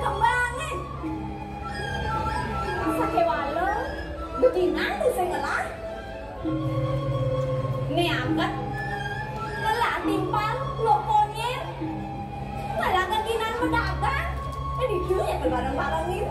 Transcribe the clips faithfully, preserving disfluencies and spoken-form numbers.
kembangin. Sakit wala, beginan tuh saya ngelah. Nih angkat, lelah timpal, lokonya, malah keginan mendagang. Jadi dia ya barang-barangin.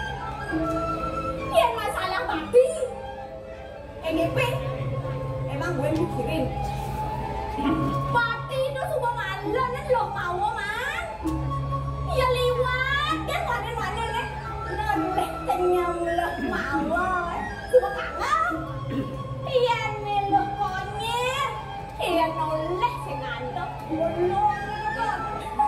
Yang masalah babi, E G P, emang gue mikirin. Babi itu semua malah nih lo mau man. Ya liwat, kan wanen-wanen nih. Noleh kenyam lo mau, semua kangen. Iya nih lo konyet, iya noleh sih ngantuk, bolong kan.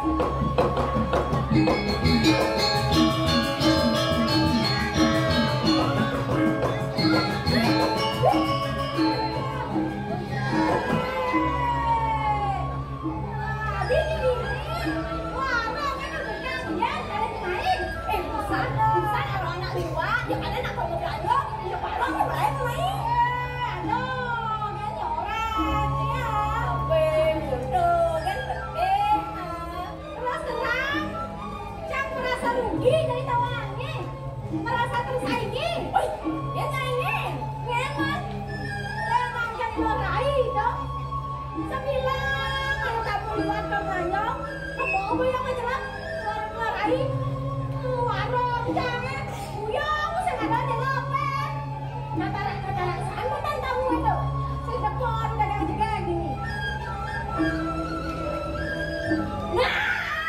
Merasa tersaingi, ya nyaingin, ngemat, lemang yang lerai dong. Sembilan kalau kamu lihat kemanyong, kamu apa yang ngejelas warung lerai, warung jangan, uyang, saya ada di lopet. Katarak-katarak sama kan kamu itu, saya depan dagang juga gini. Nah,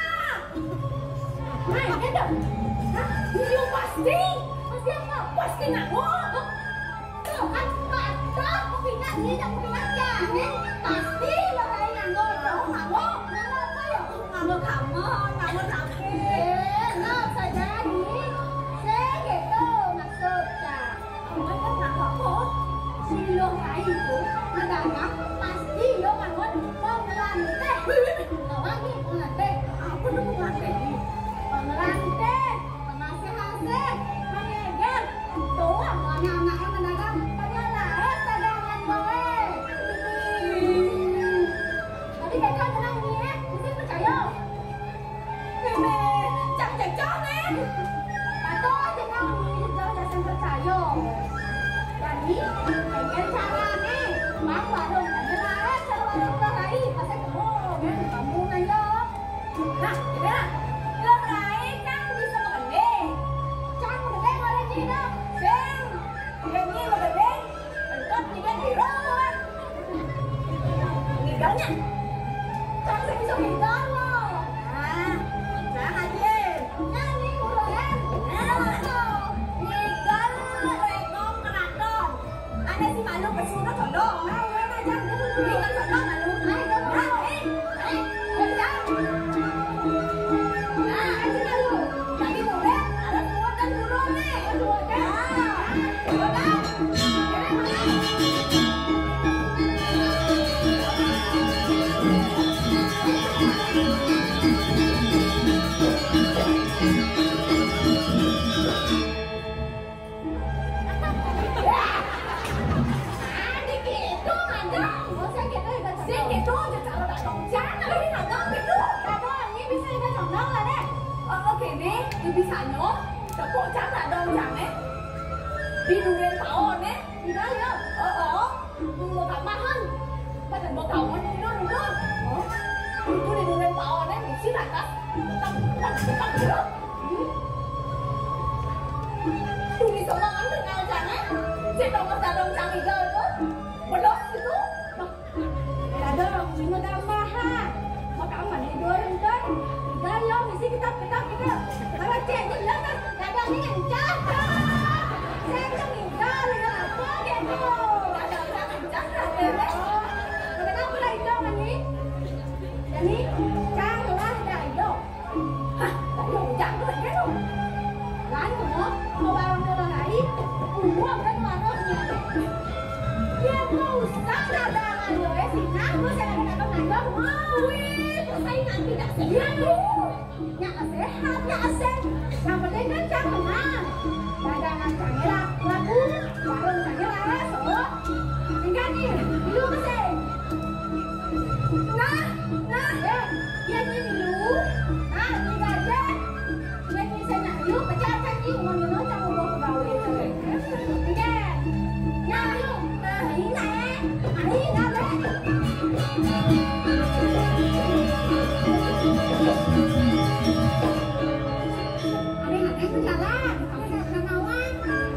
nah ini dong. Iya pasti, pasti apa? Pasti nangok. Tuh kan, kata kupingan ini dan kupingan jangan. Pasti lerai nangok, tuh nangok. Nangok apa ya? Nangok kamu, nangok sakit. Nangok saja ini. Saya gitu maksudnya. Kamu kan nangok kok. Si lerai itu mendagang pasti lo nangok mau ngelantai. Tahu lagi ngelantai. Aku tuh ngelantai. Ngelantai. Mengejar, tuh anak-anak yang mendagang, penyalah dagangan gue. Tapi mereka tenang nih ya, mesti percaya. Ini cak-cak nih. Atau tenang nih, jauh jangan percaya. Jadi, pengen cara nih, bang warung penyalah, cara warung lerai, pasti kamu, kan kamu nanya. Nah, gimana? Lerai kan bisa mengendeng. Trang một cái ngồi đây chi đâu xem hình như là mình đến mình có gì cái gì đó thôi gì đó nha Trang sẽ số gì đó luôn à trả hai chị nha đi một rồi em gì đó là con cái mặt đó anh ấy xin mà luôn phải xuống nó còn đó đâu em ơi Trang đi con còn đó mà luôn đấy đó đấy đấy em Trang à anh xin ăn luôn Trang đi một đấy bisanya kok cara dong jangan di dunia tahun eh tidak ya oh oh mau kamahan pada mau kawan dulu dulu oh itu di dunia tahun eh mesti rata tak tak tak tak tulis omongan dengan jangan saya tahu masa dong jangan itu belum itu ada orang minum tambahan mau kawan di dua rentan tidak ya mesti kita kita kita kalau cek itu lah kan dagang ini kencang saya bilang enggak dengan apa gitu dagang kencang lah kenapa lah itu ini jadi janganlah dah itu hah kalau jangan tuh kan tuh lain semua mau barang orang lain uang kan warungnya dia mau usah dagangan loh sih nah gue saya lagi dagang dagang mau wih persaingan tidak sehat nhà sehat nhà sehat yang penting kan jangan menang dagangan jangan laku warung jangan so tinggal nih dulu mesin nah nah ya dia ini dulu nah tiga aja dia ini Aku jalan, aku jalan kawan.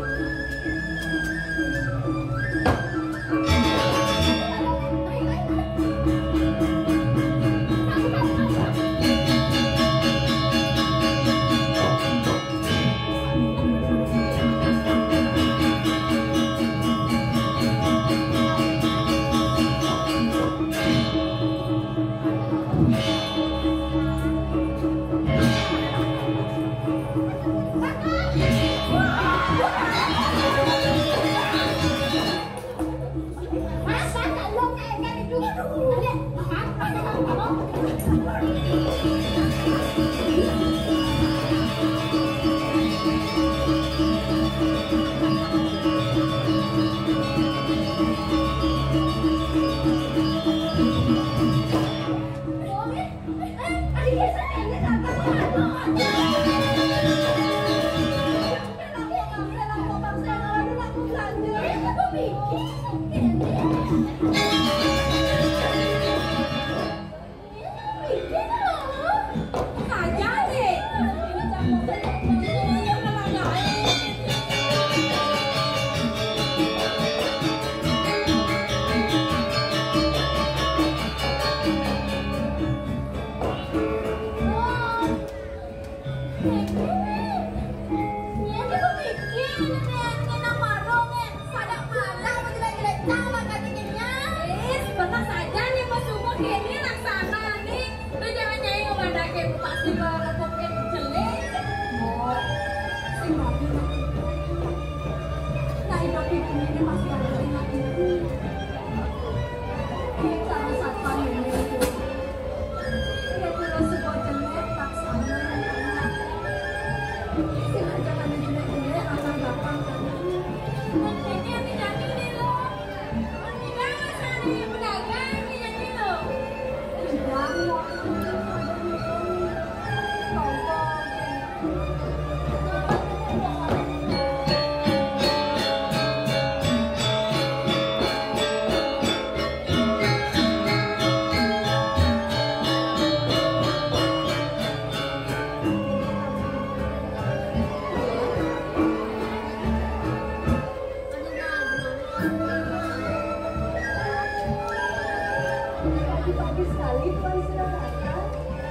Pagi sekali Tuan sudah datang.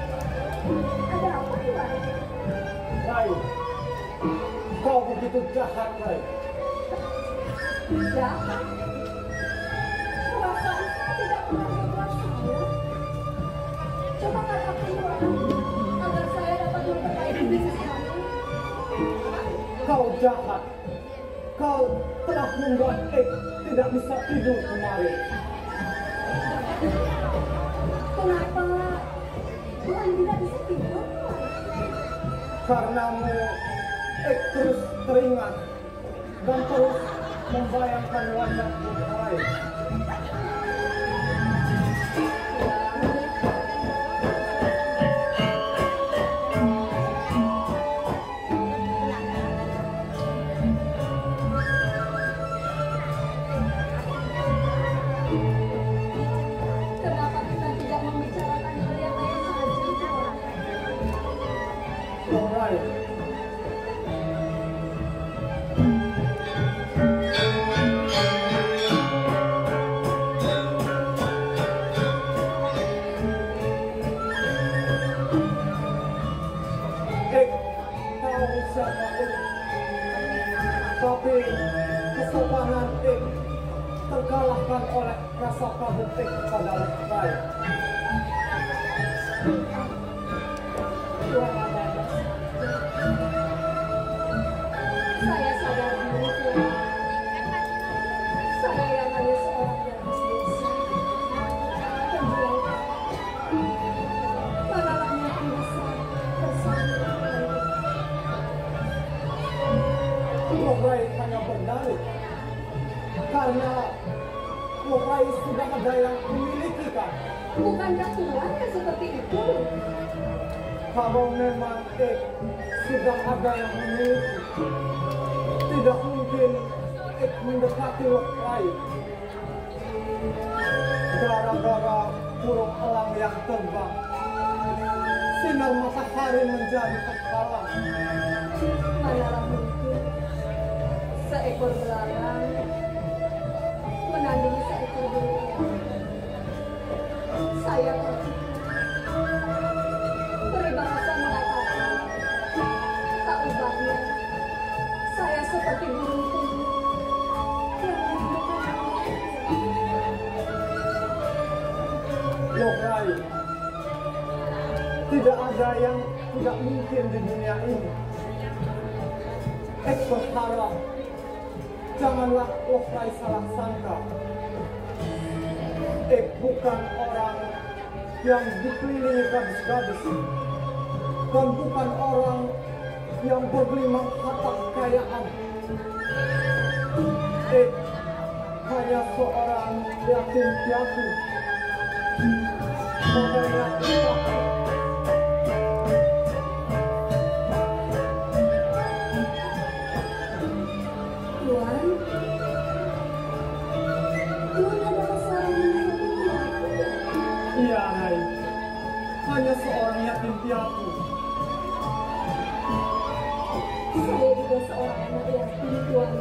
Ada apa Tuan? Rai, kau begitu jahat, Rai. Jahat? Perasaan saya tidak pernah membuat saya. Coba katakan Tuan, agar saya dapat memperbaiki bisnis kami. Kau jahat. Kau telah membuat Ek tidak bisa tidur kemarin. Kenapa Tuhan tidak bisa tidur? Karenamu Ek terus teringat dan terus membayangkan wajahmu, Rai. Tapi kesopanan Ek terkalahkan oleh rasa kabut Ek pada Rai. Saya sadar diri Tuhan. Saya yang hanya seorang gadis desa. Penjual malalahnya bisa bersama. Rai hanya berdalih karena Rai sudah ada yang memiliki, kan? Bukankah Tuhan yang seperti itu? Kalau memang Ek sudah ada yang memiliki, tidak mungkin Ek mendekati Rai. Gara-gara burung elang yang terbang, sinar matahari menjadi terhalang. manalah mungkin seekor belalang menandingi seekor beruang. Saya peribahasa mengatakan tak ubahnya saya seperti burung puyuh yang menggunakan Loh Rai, tidak ada yang tidak mungkin di dunia ini. Ek berharap janganlah Loh Rai salah sangka. Ek bukan orang yang dikelilingi gadis-gadis, dan bukan orang yang bergelimang harta kekayaan. Ek hanya seorang yatim piatu. Modalnya kita. Tuan, Tuan adalah seorang yatim piatu. Iya, Rai. Hanya seorang yatim piatu. Saya juga seorang anak yatim, Tuan.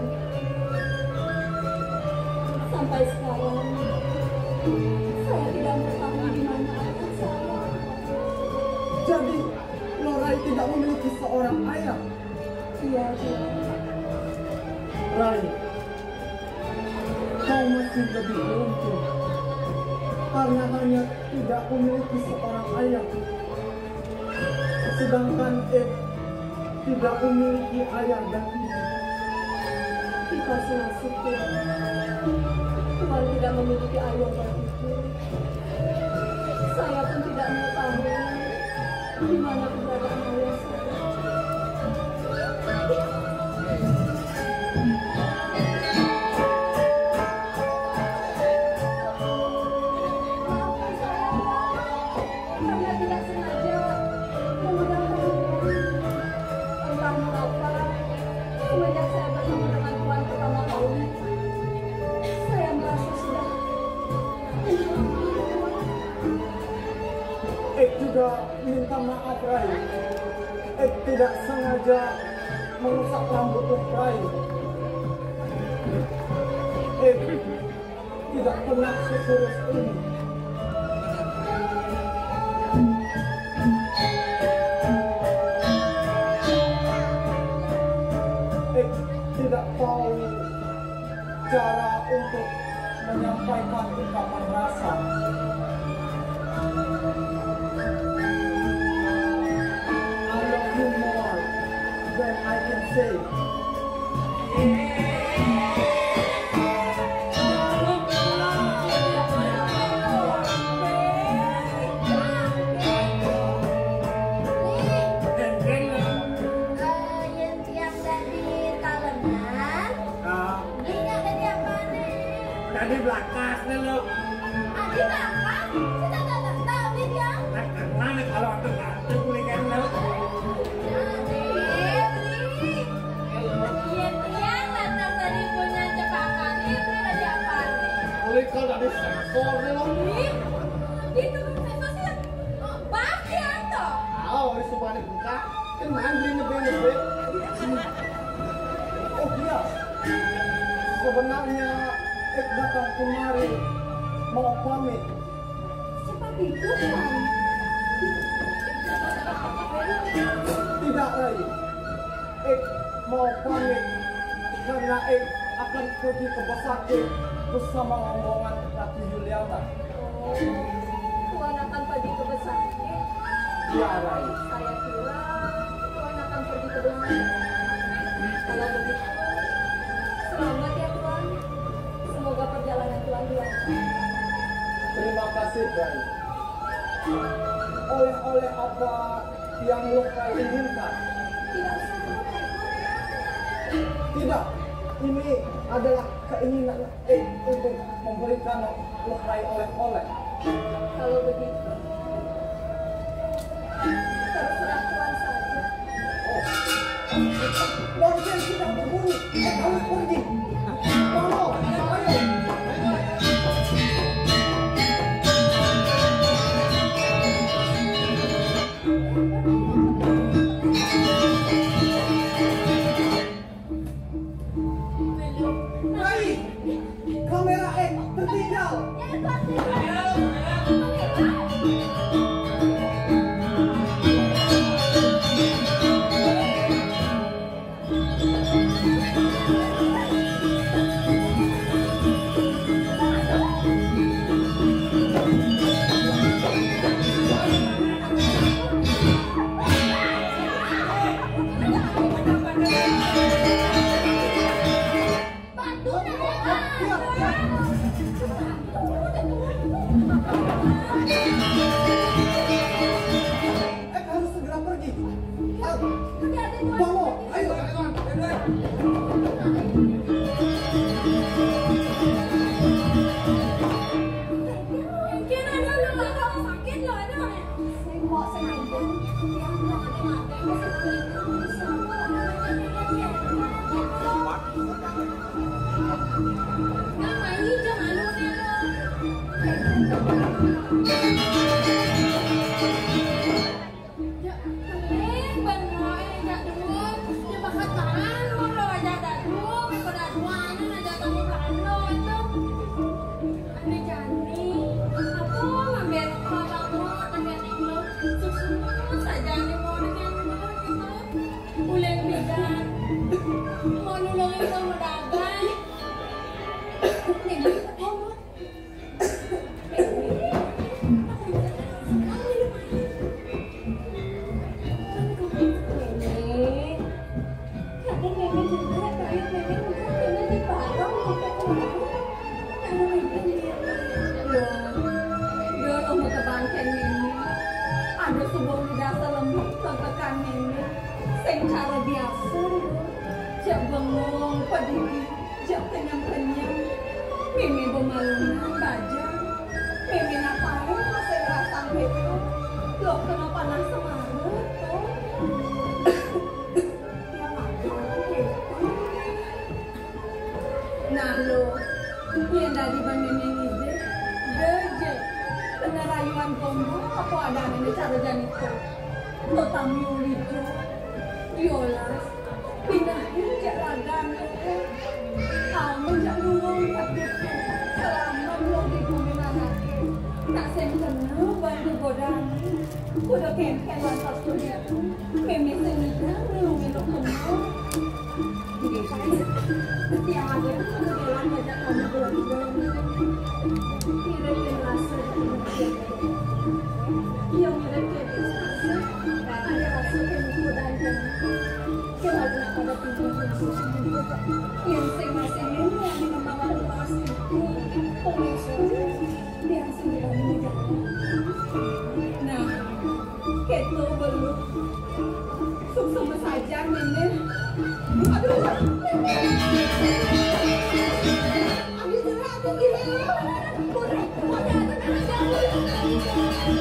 Sampai sekarang, saya tidak mengetahui di mana ayah saya. Jadi, Rai tidak memiliki seorang ayah. Iya, Tuan. Rai, kau masih lebih beruntung karena hanya tidak memiliki seorang ayah. Sedangkan Ek tidak memiliki ayah dan ibu. Dikasih nasib, Tuan. Tuan tidak memiliki ayah dan ibu. Saya pun tidak mengetahui di mana keberadaan ayah saya. Maafkan saya, Tuan. Saya tidak sengaja memegang tangan. Entah mengapa, semenjak saya bertemu dengan Tuan pertama kali, saya merasa sudah Ek juga minta maaf, Rai. Ek tidak sengaja mengusap rambut Rai. Ek tidak pernah seserus ini. Ek tidak tahu cara untuk menyampaikan ungkapan rasa. I love you more than I can say. yang tiang dari talenan, Nah, dia dari apa nih? tadi belakas nih lo. Adi apa? Kita tak tahu dia. Nah, karena nih kalau aku ngantuk boleh kan lo. Boleh kalau dari sensor nih lo. Tahu, ini semua dibuka. Kan mandi nebe-nebe. Oh iya, sebenarnya Ek datang kemari mau pamit. Tidak, Rai. Ek mau pamit karena Ek akan pergi ke Basake bersama rombongan Ratu Yuliana. Tuan akan pergi ke Besaki. Ya, Rai. Saya kira Tuan akan pergi ke Besaki. Kalau begitu, selamat ya Tuan. Semoga perjalanan Tuan dilancar. Terima kasih, Rai. Oleh-oleh apa yang lo inginkan? Tidak usah menolak. Tidak, ini adalah keinginan Ek untuk memberikan Rai oleh-oleh. Kalau begitu, terserah Tuan saja. Oh, lonceng sudah berbunyi. Ek harus pergi. Mama, ayo. Ayo, kawan, deh. Mungkin ada lu nggak tahu sakit loh ada. Saya mau sengaja yang mau ada mata yang Nah, ini jangan lu nih lo. Ada sebuah dasar lembut tekan ini, sing cara biasa, jak bengong pedih, jak kenyang-kenyang, mimi bemalungan baja, mimi ngapain masih rasa gitu, lo kena panas semarut, tuh, ya makan gitu. Nah lo, yang dari banding ini deh, deh. Pengerayuan kombo apa ada ini cara janito lo tamu lijo diolas pindahin jaragan kamu jak nulung takut selama lo di bumi manake tak senjana bantu godani udah kempen lantas dunia mimi senidang nulungin lo kombo jadi saya setiap ada kemudian ngajak kamu pulang-pulang kira-kira rasa yang mereka bisa ada rasa yang mudah dan kemana pada tujuan yang masing-masing ini yang menambah luas itu pemikiran yang sembilan miliar. Nah, kita belum sama saja ini. Aduh, Abi sudah aku gila. Kurang, mana ada